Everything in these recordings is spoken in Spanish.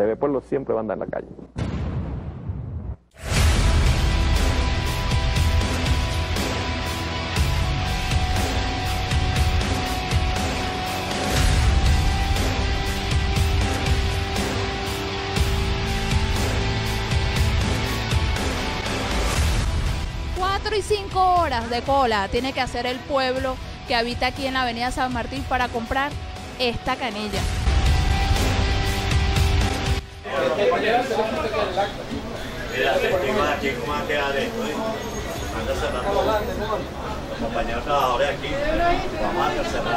TV Pueblo siempre va a andar en la calle. Y 5 horas de cola tiene que hacer el pueblo que habita aquí en la avenida San Martín para comprar esta canilla. Mira, testigos aquí, ¿cómo va a quedar esto? Anda cerrando. Compañeros trabajadores aquí, vamos a cerrar.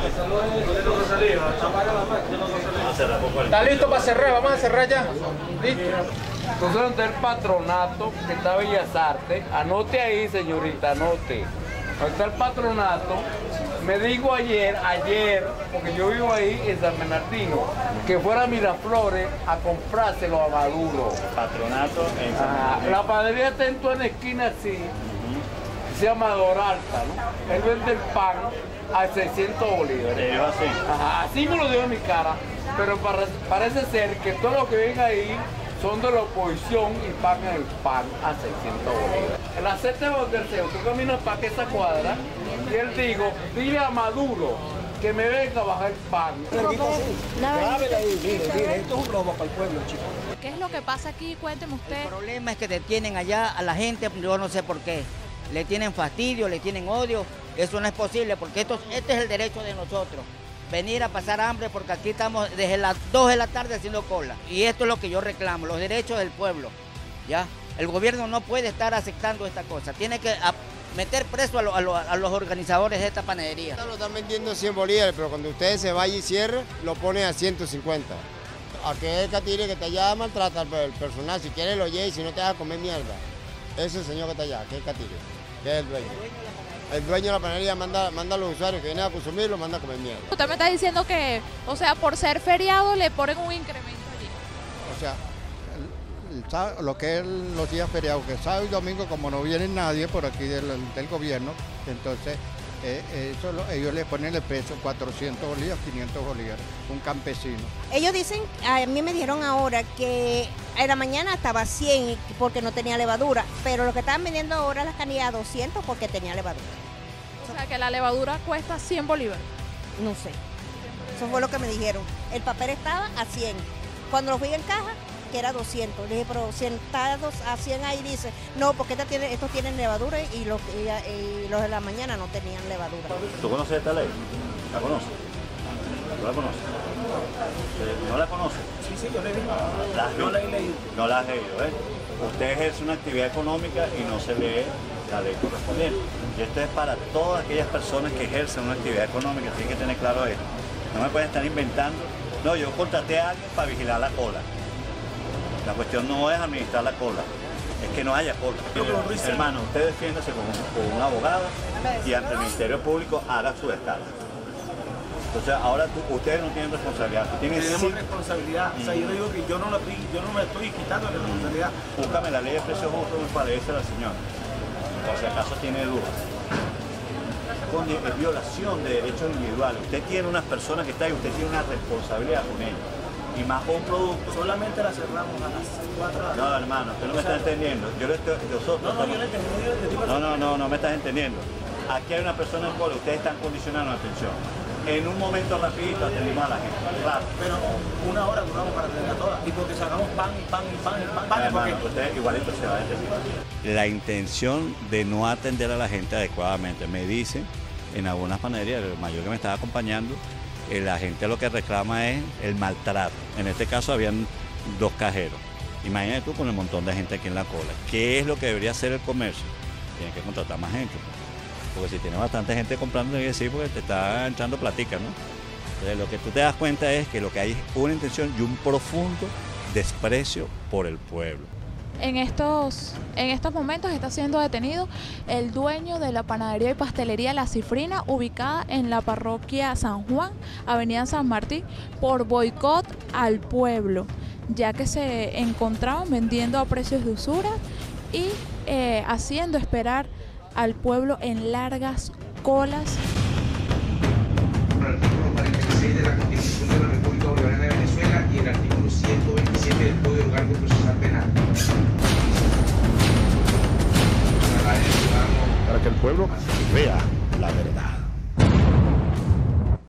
Vamos a cerrar por 40. ¿Está listo para cerrar? Vamos a cerrar ya. ¿Listo? Entonces, donde el patronato que está Bellas Artes, anote ahí, señorita, anote. Donde está el patronato, me dijo ayer, porque yo vivo ahí en San Bernardino, que fuera a Miraflores a comprárselo a Maduro. Patronato en San Bernardino. La panadería está en toda la esquina así, se llama Doralta, ¿no? Él vende el pan a 600 bolívares. ¿Te digo así? Ajá, así me lo dio en mi cara, pero parece ser que todo lo que ven ahí son de la oposición y pagan el pan a 600 bolívares. En la séptima del Tercero, tú caminas para que esa cuadra y él dijo, dile a Maduro que me venga a bajar el pan. Grábela ahí, mire, esto es un robo para el pueblo, chicos. ¿Qué es lo que pasa aquí? Cuénteme usted. El problema es que detienen allá a la gente, yo no sé por qué. Le tienen fastidio, le tienen odio. Eso no es posible porque este es el derecho de nosotros. Venir a pasar hambre porque aquí estamos desde las 2 de la tarde haciendo cola. Y esto es lo que yo reclamo, los derechos del pueblo. ¿Ya? El gobierno no puede estar aceptando esta cosa. Tiene que meter preso a los organizadores de esta panadería. Lo están vendiendo 100 bolívares, pero cuando ustedes se vayan y cierren, lo ponen a 150. Aquel catire que está allá maltrata al personal. Si quiere lo lleve y si no te vas a comer mierda. Ese señor que está allá, que es catire, que es el dueño. El dueño de la panadería manda a los usuarios que vienen a consumir, lo manda a comer mierda. Usted me está diciendo que, o sea, por ser feriado le ponen un incremento allí. O sea, lo que es los días feriados, que sábado y domingo, como no viene nadie por aquí del gobierno, entonces ellos le ponen el precio 400 bolívares, 500 bolívares, un campesino. Ellos dicen, a mí me dijeron ahora que en la mañana estaba 100 porque no tenía levadura, pero lo que estaban vendiendo ahora las canillas a 200 porque tenía levadura. O sea, que la levadura cuesta 100 bolívares. No sé, eso fue lo que me dijeron. El papel estaba a 100. Cuando lo fui en caja, que era 200. Le dije, pero si está a 100 ahí, dice, no, porque estos tienen levadura y los de la mañana no tenían levadura. ¿Tú conoces esta ley? ¿La conoces? ¿Tú la conoces? ¿No la conoces? Sí, yo le digo. No la he leído. No la has leído, ¿eh? Usted ejerce una actividad económica y no se lee la ley correspondiente. Y esto es para todas aquellas personas que ejercen una actividad económica, tienen que tener claro esto. No me pueden estar inventando, no, yo contraté a alguien para vigilar la cola. La cuestión no es administrar la cola, es que no haya cola. Hermano, usted defiéndase con un abogado y ante el Ministerio Público haga su descargo. Entonces ahora ustedes no tienen responsabilidad. Tenemos responsabilidad. O sea, yo digo que yo no me estoy quitando la responsabilidad. Búscame la ley de precios justos, me parece la señora. Por si acaso tiene dudas. Es violación de derechos individuales. Usted tiene unas personas que están y usted tiene una responsabilidad con ellos. Y más con un producto. Solamente la cerramos a las 4 de la tarde. No, hermano, usted no me está entendiendo. Yo le estoy, nosotros yo le entendí. No me estás entendiendo. Aquí hay una persona en cola, ustedes están condicionando la atención. En un momento rapidito atendimos a la gente. Claro. Pero una hora duramos para atender a todas. Y porque sacamos pan. Hermano, usted igualito se va a entender. La intención de no atender a la gente adecuadamente. Me dicen en algunas panaderías, el mayor que me estaba acompañando, la gente lo que reclama es el maltrato. En este caso habían 2 cajeros. Imagínate tú con el montón de gente aquí en la cola. ¿Qué es lo que debería hacer el comercio? Tiene que contratar más gente. Porque si tiene bastante gente comprando, tiene que decir porque te está entrando platica, ¿no? Entonces lo que tú te das cuenta es que lo que hay es una intención y un profundo desprecio por el pueblo. En estos momentos está siendo detenido el dueño de la panadería y pastelería La Cifrina, ubicada en la parroquia San Juan, avenida San Martín, por boicot al pueblo, ya que se encontraban vendiendo a precios de usura y haciendo esperar al pueblo en largas colas. El artículo 46 de la Constitución de la República Bolivariana de Venezuela y el artículo 126 el pueblo vea la verdad.